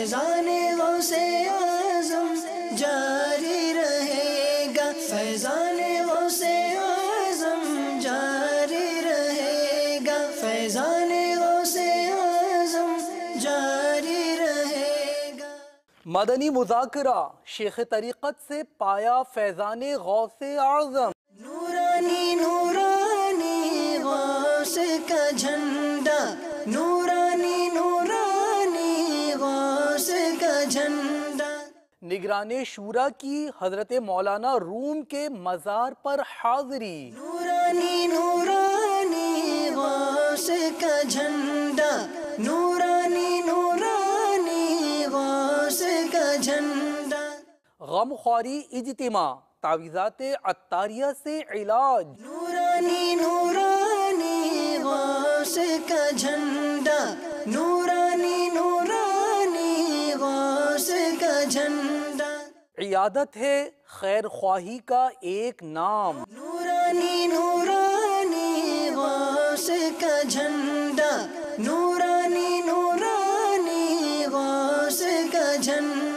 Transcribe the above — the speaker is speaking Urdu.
فیضان غوث اعظم جاری رہے گا، فیضان غوث اعظم جاری رہے گا، فیضان غوث اعظم جاری رہے گا۔ مدنی مذاکرہ شیخ طریقت سے پایا فیضان غوث اعظم۔ نورانی نورانی غوث کا جھنڈا، نورانی نورانی غوث کا جھنڈا۔ نگران شورا کی حضرت مولانا روم کے مزار پر حاضری۔ نورانی نورانی غوث کا جھنڈا، نورانی نورانی غوث کا جھنڈا۔ غم خواری اجتماع، تعویذات عطاریہ سے علاج۔ نورانی نورانی غوث کا جھنڈا، نورانی نورانی غوث کا جھنڈا۔ عیادت ہے خیر خواہی کا ایک نام۔ نورانی نورانی غوث کا جھنڈا، نورانی نورانی غوث کا جھنڈا۔